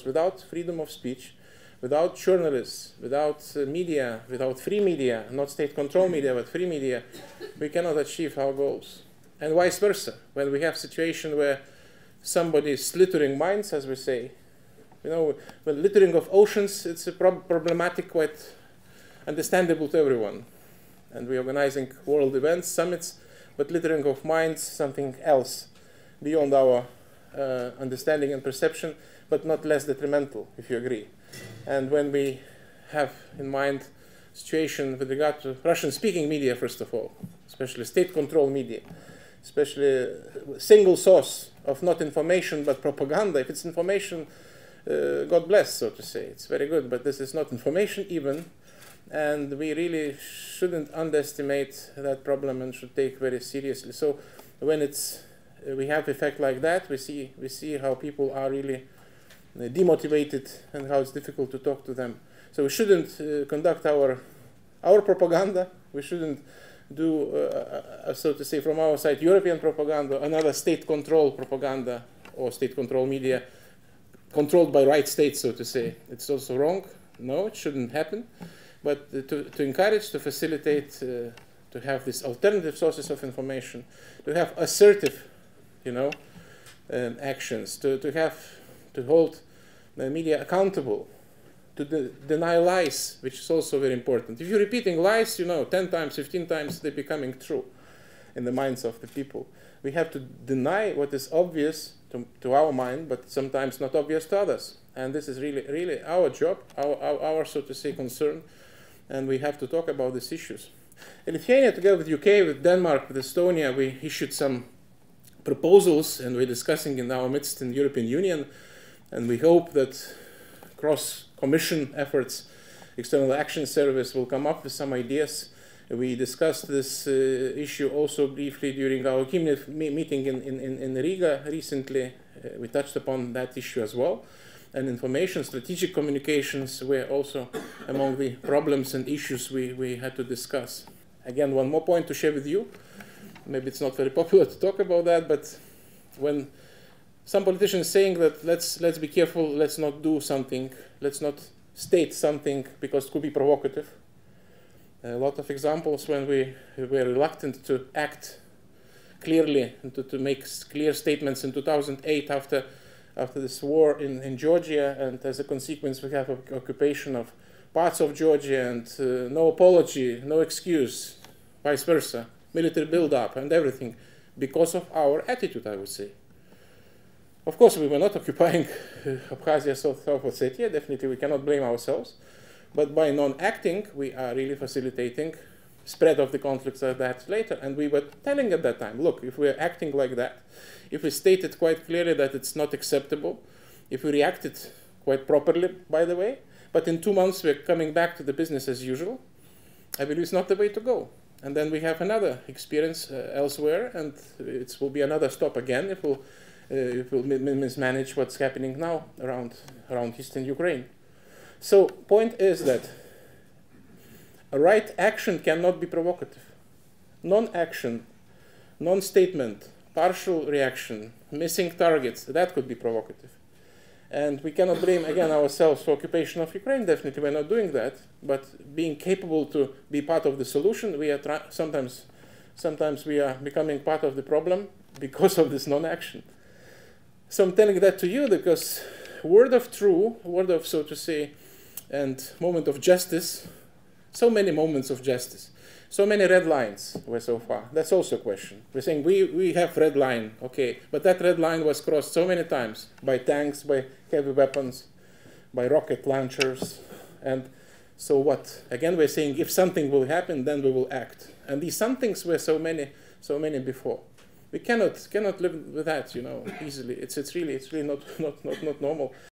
without freedom of speech, without journalists, without media, without free media, not state-controlled media, but free media, we cannot achieve our goals. And vice versa. When we have a situation where somebody is littering minds, as we say, you know, when littering of oceans, it's a problematic, quite understandable to everyone. And we're organizing world events, summits, but littering of minds, something else beyond our understanding and perception, but not less detrimental, if you agree. And when we have in mind situation with regard to Russian-speaking media, first of all, especially state-controlled media, especially single source of not information but propaganda. If it's information, God bless, so to say. It's very good, but this is not information even. And we really shouldn't underestimate that problem and should take very seriously. So when we have effect like that, we see how people are really demotivated and how it's difficult to talk to them. So we shouldn't conduct our propaganda. We shouldn't do, so to say, from our side, European propaganda, another state-controlled propaganda or state-controlled media controlled by right states, so to say. It's also wrong. No, it shouldn't happen. But to encourage, to facilitate, to have these alternative sources of information, to have assertive, you know, actions, to hold the media accountable, to deny lies, which is also very important. If you're repeating lies, you know, 10 times, 15 times, they're becoming true in the minds of the people. We have to deny what is obvious to our mind, but sometimes not obvious to others. And this is really our job, our so to say, concern. And we have to talk about these issues. In Lithuania, together with UK, with Denmark, with Estonia, we issued some proposals, and we're discussing in our midst in the European Union. And we hope that cross-commission efforts, External Action Service will come up with some ideas. We discussed this issue also briefly during our Gimnif meeting in Riga recently. We touched upon that issue as well. And information, strategic communications were also among the problems and issues we had to discuss. Again, one more point to share with you. Maybe it's not very popular to talk about that, but when some politicians saying that let's be careful, let's not do something, let's not state something because it could be provocative. A lot of examples when we were reluctant to act clearly and to make clear statements in 2008 after this war in Georgia, and as a consequence we have occupation of parts of Georgia and no apology, no excuse, vice versa, military build-up and everything because of our attitude, I would say. Of course, we were not occupying Abkhazia, South Ossetia. Definitely, we cannot blame ourselves. But by non-acting, we are really facilitating spread of the conflicts like that later. And we were telling at that time, look, if we're acting like that, if we stated quite clearly that it's not acceptable, if we reacted quite properly, by the way, but in 2 months we're coming back to the business as usual, I believe it's not the way to go. And then we have another experience elsewhere, and it will be another stop again if we'll mismanage what's happening now around eastern Ukraine. So point is that a right action cannot be provocative. Non-action, non-statement, partial reaction, missing targets, that could be provocative. And we cannot blame, again, ourselves for occupation of Ukraine. Definitely we're not doing that. But being capable to be part of the solution, we are sometimes we are becoming part of the problem because of this non-action. So I'm telling that to you because word of truth, word of, so to say, and moment of justice, so many moments of justice, so many red lines were so far. That's also a question. We're saying we have red line, okay, but that red line was crossed so many times by tanks, by heavy weapons, by rocket launchers, and so what? Again, we're saying if something will happen, then we will act. And these somethings were so many before. We cannot live with that, you know, easily. It's really not normal.